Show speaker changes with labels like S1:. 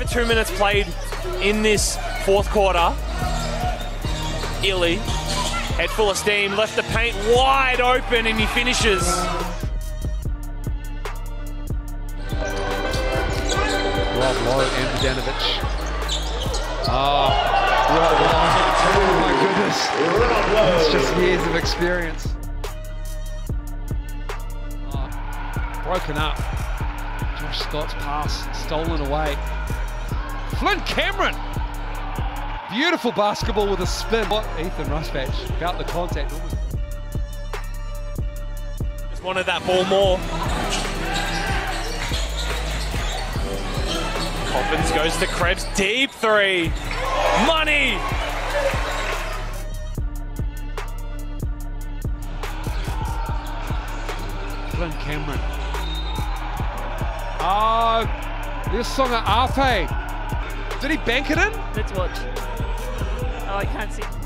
S1: over 2 minutes played in this fourth quarter. Illy, head full of steam, left the paint wide open and he finishes.
S2: Rob Loe and Bogdanovic. Oh, Rob Loe. Oh my goodness. It's just years of experience. Oh, broken up. Josh Scott's pass stolen away. Flynn Cameron. Beautiful basketball with a spin. Ethan Rusbatch about the contact.
S1: Just wanted that ball more. Coppins goes to Krebs, deep three. Money!
S2: Flynn Cameron. Oh, this song at Ape. Did he bank it in?
S3: Let's watch. Oh, I can't see.